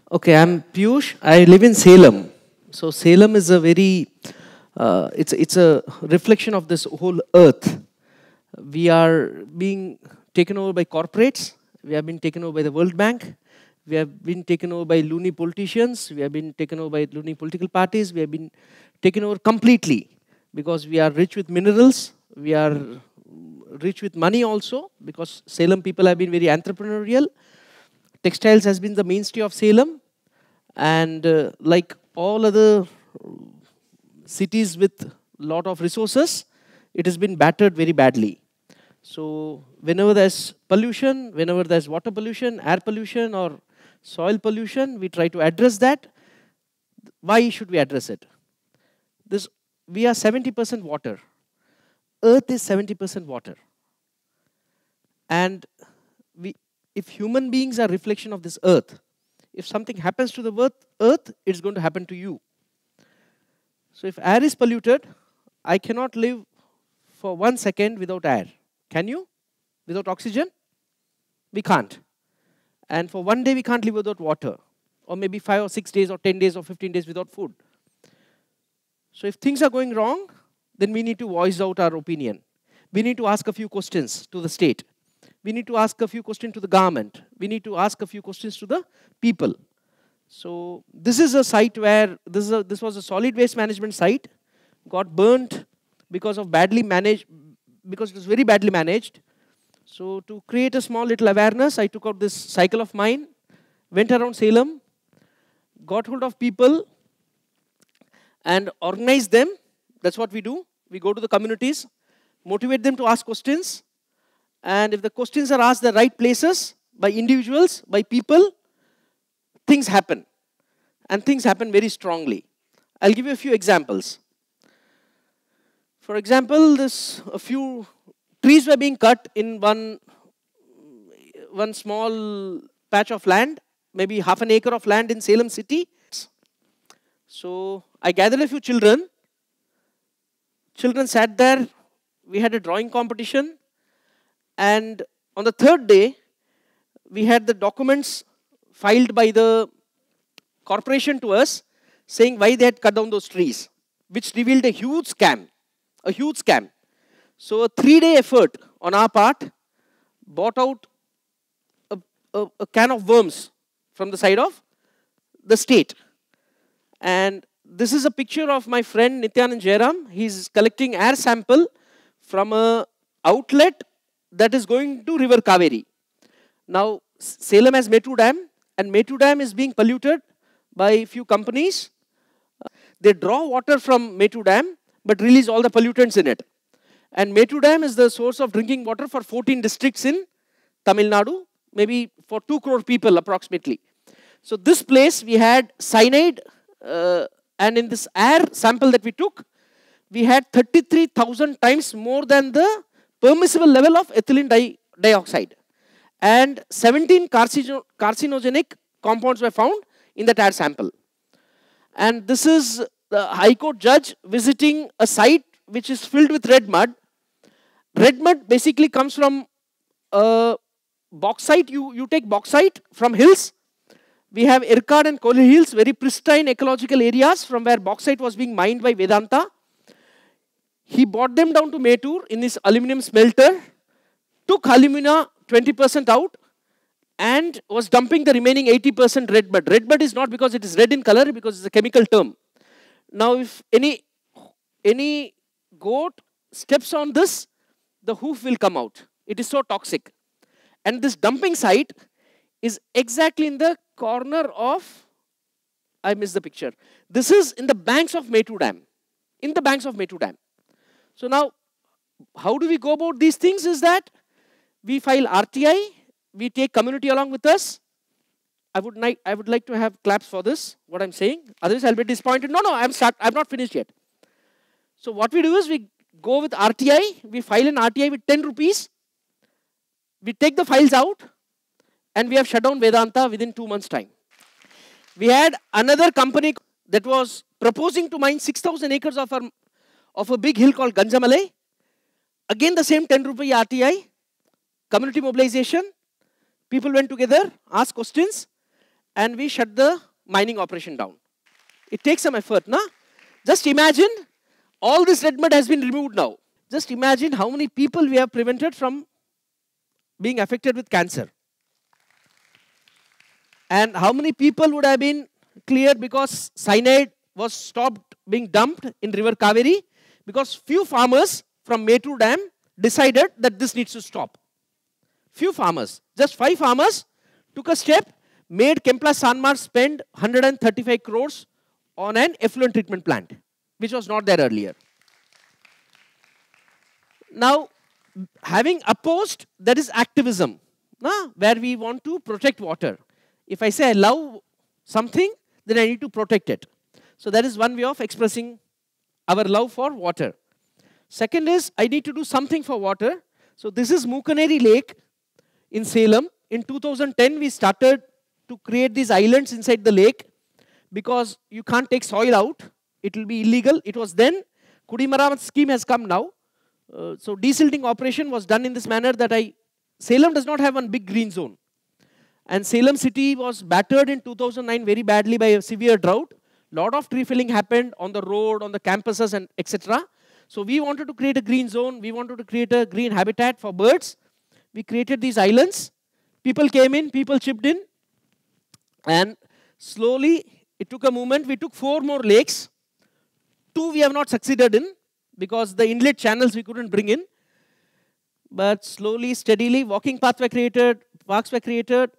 Okay, I'm Piyush. I live in Salem. So Salem is a very, it's a reflection of this whole earth. We are being taken over by corporates. We have been taken over by the World Bank. We have been taken over by loony politicians. We have been taken over by loony political parties. We have been taken over completely because we are rich with minerals. We are rich with money also because Salem people have been very entrepreneurial. Textiles has been the mainstay of Salem, and like all other cities with lot of resources, it has been battered very badly. So whenever there's pollution, whenever there's water pollution, air pollution or soil pollution, we try to address that. Why should we address it? This, we are 70% water. Earth is 70% water. And if human beings are reflection of this earth, if something happens to the earth, it's going to happen to you. So if air is polluted, I cannot live for 1 second without air. Can you? Without oxygen? We can't. And for 1 day, we can't live without water. Or maybe 5 or 6 days or 10 days or 15 days without food. So if things are going wrong, then we need to voice out our opinion. We need to ask a few questions to the state. We need to ask a few questions to the government. We need to ask a few questions to the people. So this is a site where, this was a solid waste management site, got burnt because of badly managed, because it was very badly managed. So to create a small little awareness, I took out this cycle of mine, went around Salem, got hold of people and organized them. That's what we do. We go to the communities, motivate them to ask questions. And if the questions are asked the right places, by individuals, by people, things happen. And things happen very strongly. I'll give you a few examples. For example, a few trees were being cut in one small patch of land, maybe half an acre of land in Salem city. So I gathered a few children. Children sat there. We had a drawing competition. And on the third day, we had the documents filed by the corporation to us saying why they had cut down those trees, which revealed a huge scam. A huge scam. So a 3-day effort on our part bought out a can of worms from the side of the state. And this is a picture of my friend Nityanand Jairam. He's collecting air sample from an outlet that is going to River Kaveri. Now, Salem has Metu Dam, and Metu Dam is being polluted by a few companies. They draw water from Metu Dam, but release all the pollutants in it. And Metu Dam is the source of drinking water for 14 districts in Tamil Nadu, maybe for 2 crore people approximately. So this place, we had cyanide, and in this air sample that we took, we had 33,000 times more than the permissible level of ethylene dioxide. And 17 carcinogenic compounds were found in that air sample. And this is the High Court judge visiting a site which is filled with red mud. Red mud basically comes from bauxite. You take bauxite from hills. We have Erkard and Kohli Hills, very pristine ecological areas from where bauxite was being mined by Vedanta. He brought them down to Metur in his aluminum smelter, took alumina 20% out, and was dumping the remaining 80% red mud. Red mud is not because it is red in color, because it's a chemical term. Now, if any goat steps on this, the hoof will come out. It is so toxic. And this dumping site is exactly in the corner of, I missed the picture. This is in the banks of Metu Dam. In the banks of Metu Dam. So now, how do we go about these things is that we file RTI, we take community along with us. I would like to have claps for this, what I'm saying. Otherwise, I'll be disappointed. No, I'm not finished yet. So what we do is we go with RTI, we file an RTI with 10 rupees. We take the files out, and we have shut down Vedanta within 2 months' time. We had another company that was proposing to mine 6,000 acres of a big hill called Ganjamalai. Again, the same 10 rupee RTI, community mobilization. People went together, asked questions, and we shut the mining operation down. It takes some effort, na? Just imagine all this red mud has been removed now. Just imagine how many people we have prevented from being affected with cancer. And how many people would have been cleared because cyanide was stopped being dumped in river Kaveri, because few farmers from Metru Dam decided that this needs to stop. Few farmers, just 5 farmers took a step, made Kempla Sanmar spend 135 crores on an effluent treatment plant, which was not there earlier. Now, having opposed, that is activism, where we want to protect water. If I say I love something, then I need to protect it. So that is one way of expressing our love for water. Second is, I need to do something for water. So this is Mukaneri Lake in Salem. In 2010, we started to create these islands inside the lake because you can't take soil out. It will be illegal. It was then. Kudimaramat scheme has come now. So desilting operation was done in this manner that Salem does not have one big green zone. And Salem city was battered in 2009 very badly by a severe drought. Lot of tree felling happened on the road, on the campuses, and etc. So we wanted to create a green zone. We wanted to create a green habitat for birds. We created these islands. People came in, people chipped in. And slowly, it took a movement. We took 4 more lakes. 2 we have not succeeded in, because the inlet channels we couldn't bring in. But slowly, steadily, walking paths were created, parks were created.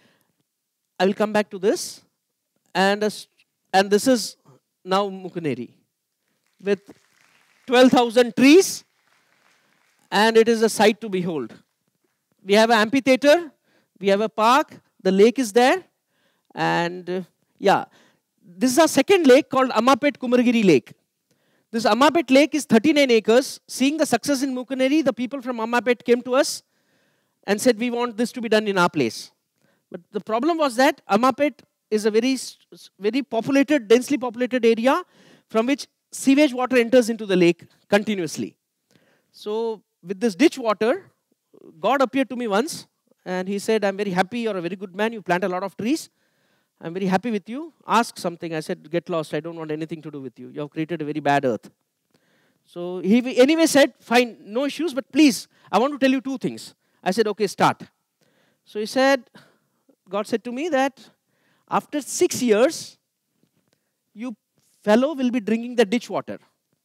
I will come back to this. And this is now Mukaneri with 12,000 trees. And it is a sight to behold. We have an amphitheater. We have a park. The lake is there. And yeah, this is our second lake called Amapet Kumaragiri Lake. This Amapet Lake is 39 acres. Seeing the success in Mukaneri, the people from Amapet came to us and said, we want this to be done in our place. But the problem was that Amapet is a very populated, densely populated area from which sewage water enters into the lake continuously. So with this ditch water, God appeared to me once and he said, I'm very happy, you're a very good man, you plant a lot of trees. I'm very happy with you. Ask something. I said, get lost. I don't want anything to do with you. You have created a very bad earth. So he anyway said, fine, no issues, but please, I want to tell you 2 things. I said, okay, start. So he said, God said to me that after 6 years, you fellow will be drinking the ditch water.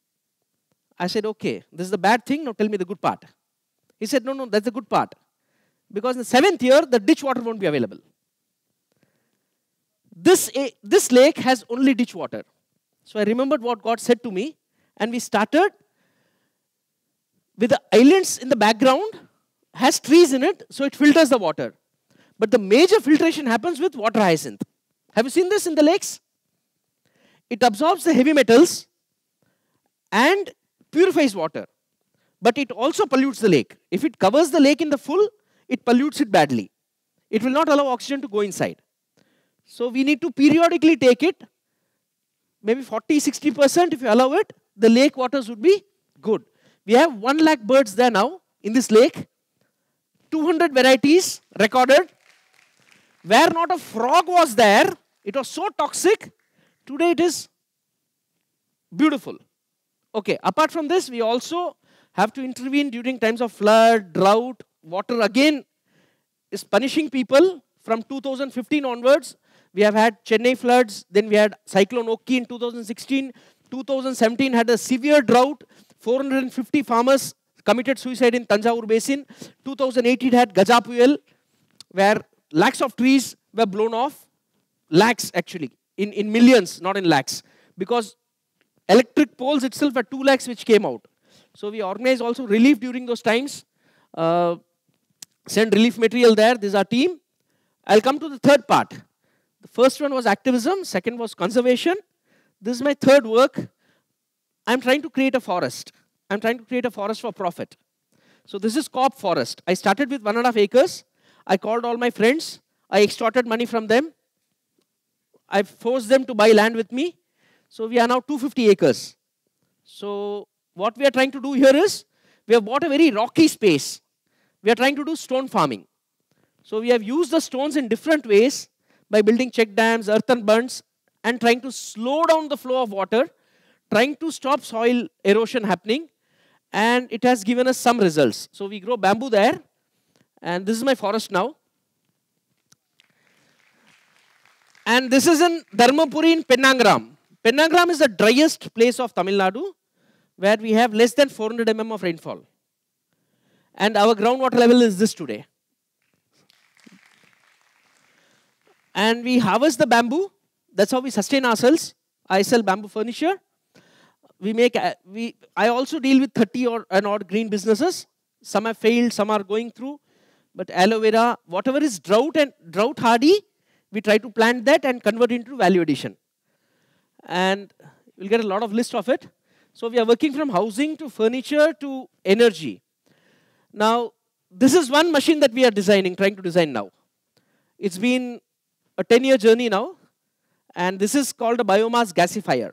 I said, okay, this is the bad thing. Now tell me the good part. He said, no, that's the good part. Because in the 7th year, the ditch water won't be available. This lake has only ditch water. So I remembered what God said to me, and we started with the islands in the background, has trees in it, so it filters the water. But the major filtration happens with water hyacinth. Have you seen this in the lakes? It absorbs the heavy metals and purifies water. But it also pollutes the lake. If it covers the lake in the full, it pollutes it badly. It will not allow oxygen to go inside. So we need to periodically take it, maybe 40–60% if you allow it, the lake waters would be good. We have 1 lakh birds there now in this lake, 200 varieties recorded. Where not a frog was there, it was so toxic, today it is beautiful. Okay, apart from this, we also have to intervene during times of flood, drought. Water again is punishing people from 2015 onwards. We have had Chennai floods, then we had Cyclone Oki in 2016. 2017 had a severe drought. 450 farmers committed suicide in Tanjavur Basin. 2018 had Gajapuyal, where lakhs of trees were blown off. Lakhs actually, in millions, not in lakhs. Because electric poles itself were 2 lakhs which came out. So we organized also relief during those times. Send relief material there. This is our team. I'll come to the third part. The first one was activism, second was conservation. This is my third work. I'm trying to create a forest. I'm trying to create a forest for profit. So this is Coop forest. I started with 1.5 acres. I called all my friends. I extorted money from them. I forced them to buy land with me. So we are now 250 acres. So what we are trying to do here is, we have bought a very rocky space. We are trying to do stone farming. So we have used the stones in different ways. by building check dams, earthen bunds, and trying to slow down the flow of water, trying to stop soil erosion happening, and it has given us some results. So we grow bamboo there, and this is my forest now. And this is in Dharmapuri in Pennangaram. Pennangaram is the driest place of Tamil Nadu, where we have less than 400 mm of rainfall. And our groundwater level is this today. And we harvest the bamboo. That's how we sustain ourselves. I sell bamboo furniture. I also deal with 30 and odd green businesses. Some have failed, some are going through. But aloe vera, whatever is drought hardy, we try to plant that and convert it into value addition. And you'll get a lot of list of it. So we are working from housing to furniture to energy. Now, this is one machine that we are trying to design now. It's been a 10-year journey now. And this is called a biomass gasifier.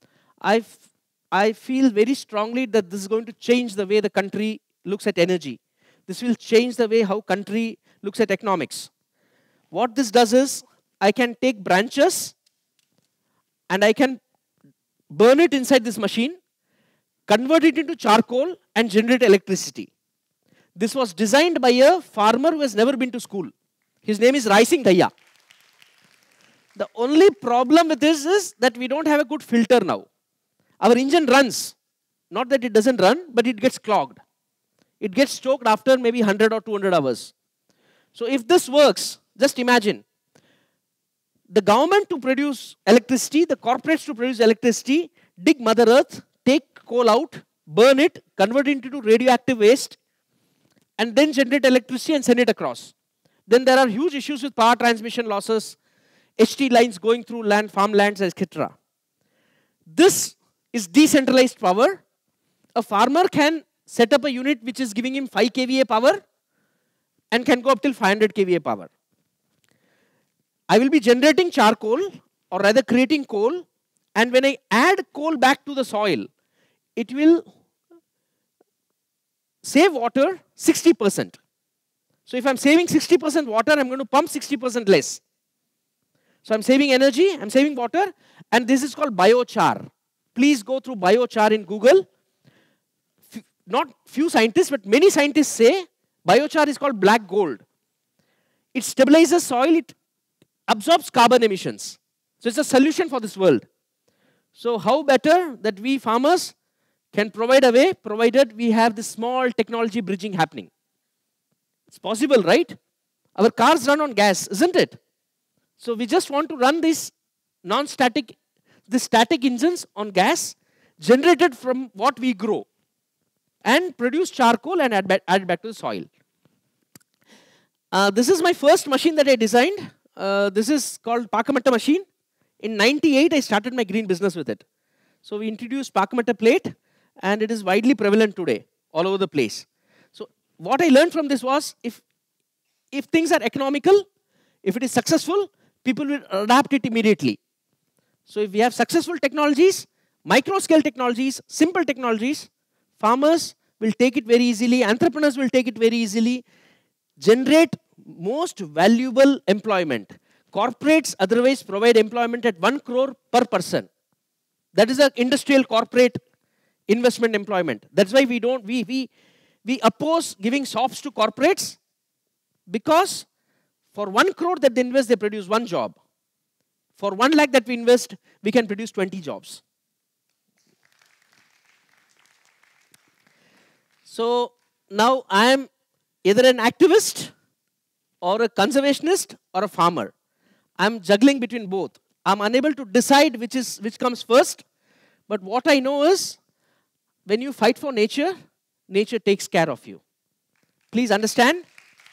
I feel very strongly that this is going to change the way the country looks at energy. This will change the way how country looks at economics. What this does is, I can take branches and I can burn it inside this machine, convert it into charcoal and generate electricity. This was designed by a farmer who has never been to school. His name is Rai Singh Daya. The only problem with this is that we don't have a good filter now. Our engine runs. Not that it doesn't run, but it gets clogged. It gets choked after maybe 100 or 200 hours. So if this works, just imagine. The government to produce electricity, the corporates to produce electricity, dig Mother Earth, take coal out, burn it, convert it into radioactive waste, and then generate electricity and send it across. Then there are huge issues with power transmission losses, HT lines going through land, farmlands, etc. This is decentralized power. A farmer can set up a unit which is giving him 5 kVA power and can go up till 500 kVA power. I will be generating charcoal, or rather creating coal, and when I add coal back to the soil, it will save water 60%. So if I'm saving 60% water, I'm going to pump 60% less. So I'm saving energy, I'm saving water, and this is called biochar. Please go through biochar in Google. Not few scientists, but many scientists say biochar is called black gold. It stabilizes soil, it absorbs carbon emissions. So it's a solution for this world. So how better that we farmers can provide a way, provided we have this small technology bridging happening. It's possible, right? Our cars run on gas, isn't it? So we just want to run these non-static, these static engines on gas, generated from what we grow, and produce charcoal and add back to the soil. This is my first machine that I designed. This is called Pakametta machine. In '98, I started my green business with it. So we introduced Pakametta plate, and it is widely prevalent today, all over the place. So what I learned from this was, if things are economical, if it is successful, people will adapt it immediately. So if we have successful technologies, micro-scale technologies, simple technologies, farmers will take it very easily, entrepreneurs will take it very easily, generate most valuable employment. Corporates otherwise provide employment at 1 crore per person. That is an industrial corporate investment employment. That's why we oppose giving SOPs to corporates, because for 1 crore that they invest, they produce 1 job. For 1 lakh that we invest, we can produce 20 jobs. So now I am either an activist or a conservationist or a farmer. I am juggling between both. I am unable to decide which comes first. But what I know is, when you fight for nature, nature takes care of you. Please understand.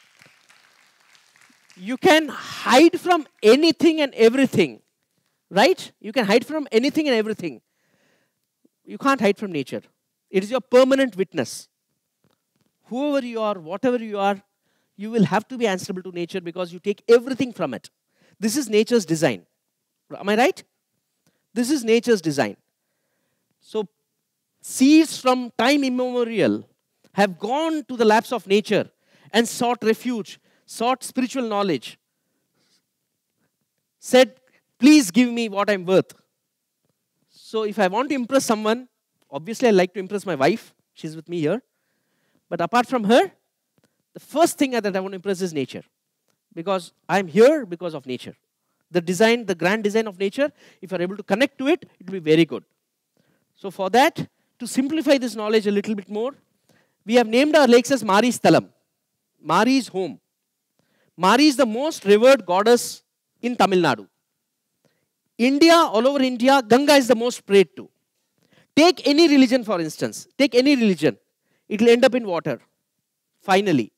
You can hide from anything and everything, right? You can hide from anything and everything. You can't hide from nature. It is your permanent witness. Whoever you are, whatever you are, you will have to be answerable to nature, because you take everything from it. This is nature's design. Am I right? This is nature's design. So seeds from time immemorial have gone to the laps of nature and sought refuge, sought spiritual knowledge, said, please give me what I'm worth. So if I want to impress someone, obviously I like to impress my wife. She's with me here. But apart from her, the first thing that I want to impress is nature. Because I'm here because of nature. The design, the grand design of nature, if you're able to connect to it, it will be very good. So for that, to simplify this knowledge a little bit more, we have named our lakes as Mari's Salem. Mari's home. Mari is the most revered goddess in Tamil Nadu. India, all over India, Ganga is the most prayed to. Take any religion, for instance. Take any religion. It will end up in water. Finally.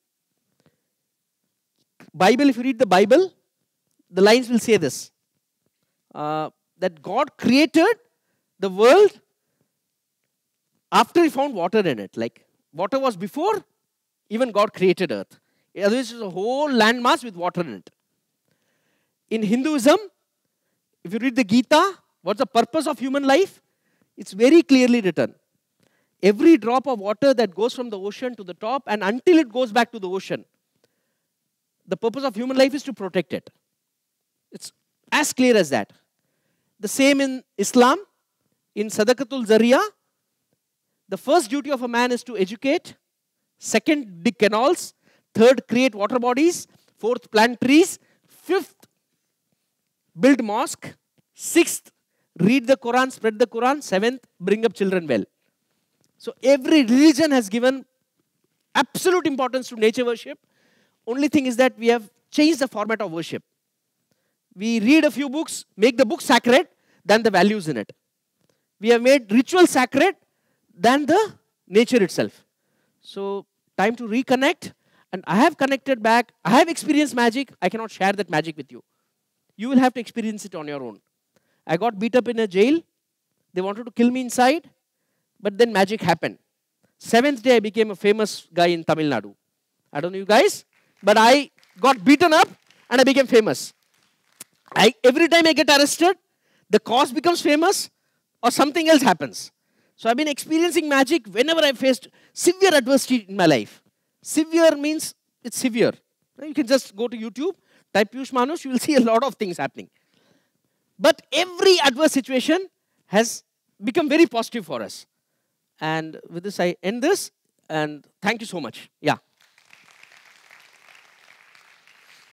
Bible, if you read the Bible, the lines will say this. That God created the world after he found water in it. Like, water was before even God created earth. Otherwise, it's a whole landmass with water in it. In Hinduism, if you read the Gita, what's the purpose of human life? It's very clearly written. Every drop of water that goes from the ocean to the top and until it goes back to the ocean, the purpose of human life is to protect it. It's as clear as that. The same in Islam. In Sadaqatul Zariya, the first duty of a man is to educate. Second, dig canals. Third, create water bodies. Fourth, plant trees. Fifth, build mosque. Sixth, read the Quran, spread the Quran. Seventh, bring up children well. So every religion has given absolute importance to nature worship. Only thing is that we have changed the format of worship. We read a few books, make the book sacred, than the values in it. We have made ritual sacred than the nature itself. So time to reconnect. And I have connected back. I have experienced magic. I cannot share that magic with you. You will have to experience it on your own. I got beat up in a jail. They wanted to kill me inside. But then magic happened. 7th day I became a famous guy in Tamil Nadu. I don't know you guys. But I got beaten up and I became famous. Every time I get arrested, the cause becomes famous or something else happens. So I've been experiencing magic whenever I faced severe adversity in my life. Severe means it's severe. You can just go to YouTube, type Piyush Manush, you will see a lot of things happening. But every adverse situation has become very positive for us. And with this, I end this. And thank you so much. Yeah.